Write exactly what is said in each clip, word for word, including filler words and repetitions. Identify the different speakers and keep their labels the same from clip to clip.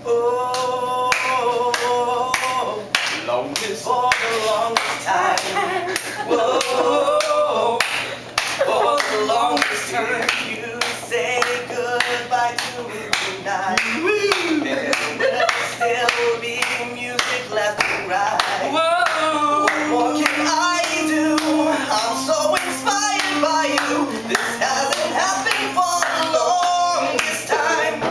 Speaker 1: Oh, longest for the longest time. Whoa, for the longest time you say goodbye to me tonight. There will still be music left to write. Whoa, what more can I do? I'm so inspired by you. This hasn't happened for the longest time.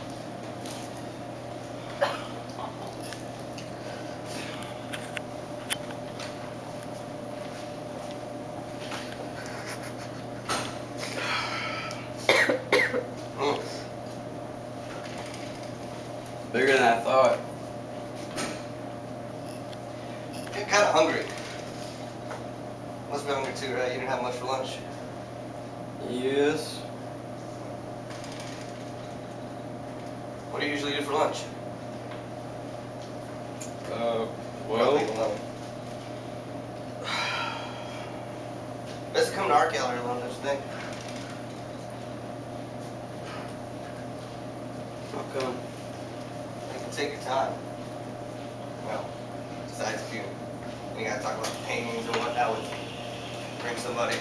Speaker 1: Bigger than I thought. I'm kind of hungry. Must be hungry too, right? You didn't have much for lunch? Yes. What do you usually do for lunch? Uh, well... Best to come to art gallery alone, don't you think? How come? You can take your time. Well, besides if you, you gotta talk about paintings and what that would bring somebody.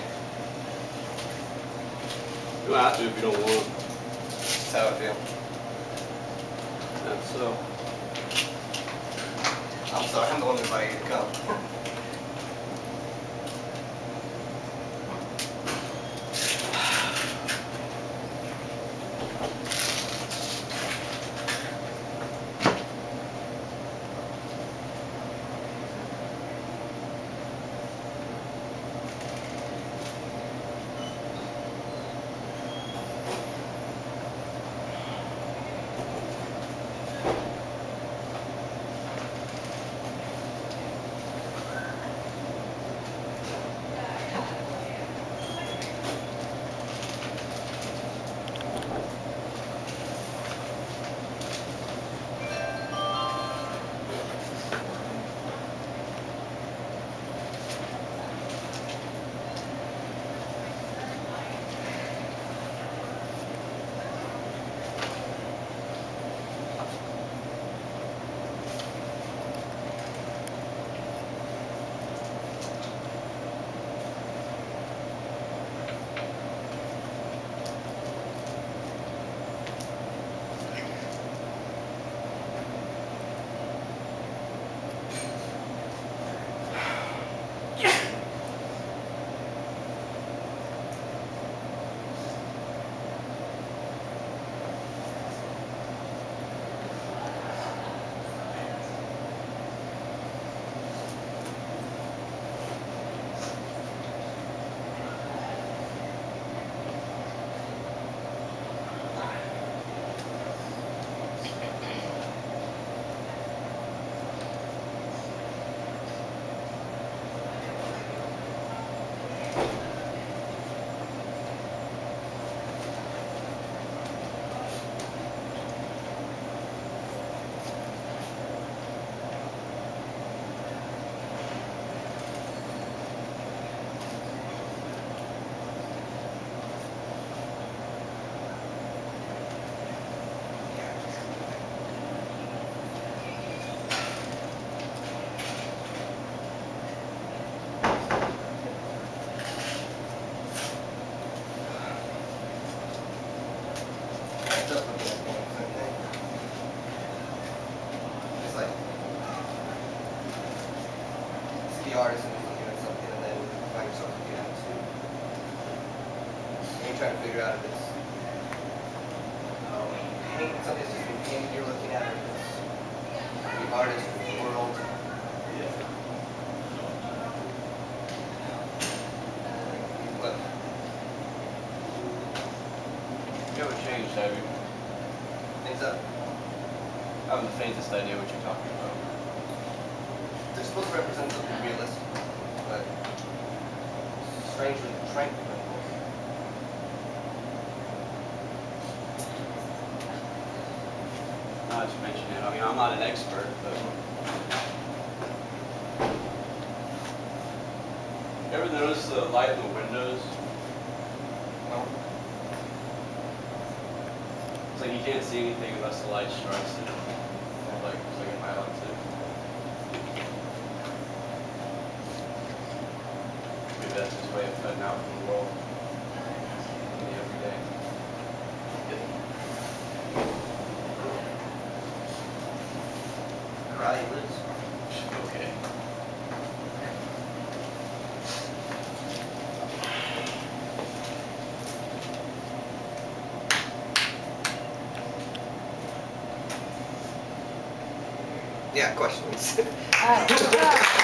Speaker 1: You don't have to if you don't want. That's how I feel. That's so. I'm sorry, I'm the one who invited you to come. It's like see the artist and looking at something and then find yourself looking at it too. And you're trying to figure out if it's um, painting something that's just been painted, you're looking at it, it's the artist, the world. Yeah. But
Speaker 2: you haven't changed, have you?
Speaker 1: Things up.
Speaker 2: I haven't the faintest idea what you're talking about.
Speaker 1: They're supposed to represent something realistic, but strangely tranquil.
Speaker 2: Now that you mention it, I mean, I'm not an expert, but... You ever notice the light in the windows?
Speaker 1: No.
Speaker 2: It's like you can't see anything unless the light strikes it. Or like, it's like it highlights it. Maybe that's his way of cutting out from the world. In the everyday.
Speaker 1: Right, Liz?
Speaker 2: Okay.
Speaker 1: Yeah, questions.
Speaker 3: Uh,